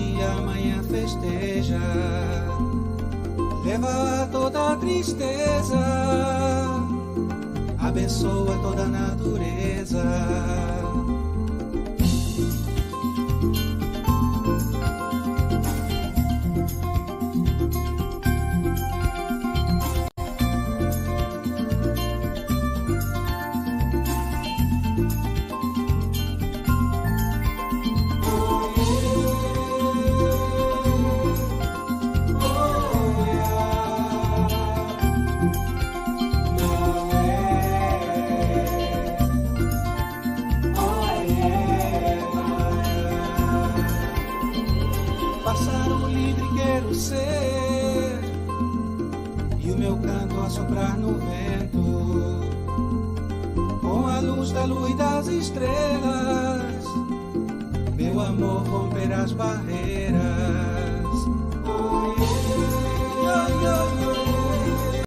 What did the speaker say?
dia amanhã festeja, leva toda a tristeza, abençoa toda a natureza. Pássaro livre quero ser, e o meu canto a soprar no vento, com a luz da lua e das estrelas, meu amor romper as barreiras.